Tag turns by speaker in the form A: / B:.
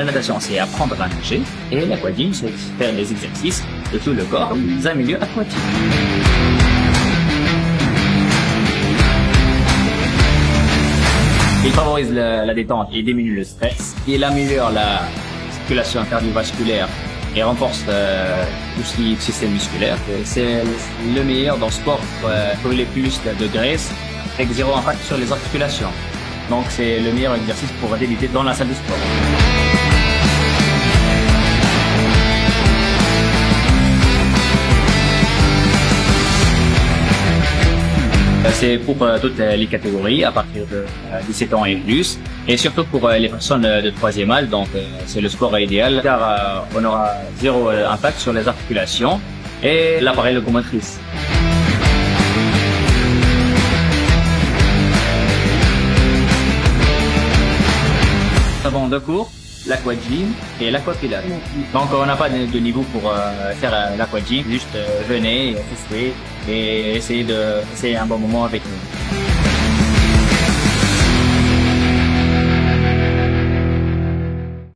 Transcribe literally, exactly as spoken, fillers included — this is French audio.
A: la natation, c'est apprendre à nager. Et l'aquagym, c'est faire des exercices de tout le corps dans un milieu aquatique. Il favorise la, la détente et diminue le stress. Il améliore la circulation cardiovasculaire et renforce euh, tout ce qui est système musculaire. C'est le meilleur dans le sport pour euh, brûler plus de graisse avec zéro impact sur les articulations. Donc c'est le meilleur exercice pour débuter dans la salle de sport. C'est pour euh, toutes les catégories à partir de euh, dix-sept ans et plus, et surtout pour euh, les personnes de troisième âge. Donc euh, c'est le sport idéal car euh, on aura zéro euh, impact sur les articulations et l'appareil locomotrice. Avant deux cours, l'aquagym et l'aquapilates. Donc on n'a pas de, de niveau pour euh, faire euh, l'aquagym, juste euh, venez, tester et essayez de passer un bon moment avec nous.